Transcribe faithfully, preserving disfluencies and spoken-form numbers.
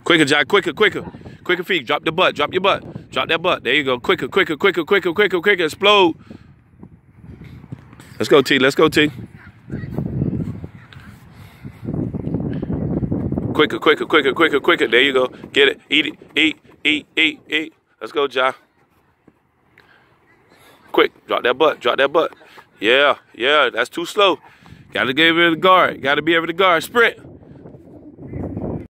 Quicker, Jack. Quicker, quicker. Quicker feet. Drop the butt. Drop your butt. Drop that butt. There you go. Quicker, quicker, quicker, quicker, quicker, quicker. Explode. Let's go, T. Let's go, T. Quicker, quicker, quicker, quicker, quicker. There you go. Get it. Eat it. Eat, eat, eat, eat. Let's go, Ja. Quick. Drop that butt. Drop that butt. Yeah, yeah. That's too slow. Got to give it a guard. Got to be able to guard. Sprint.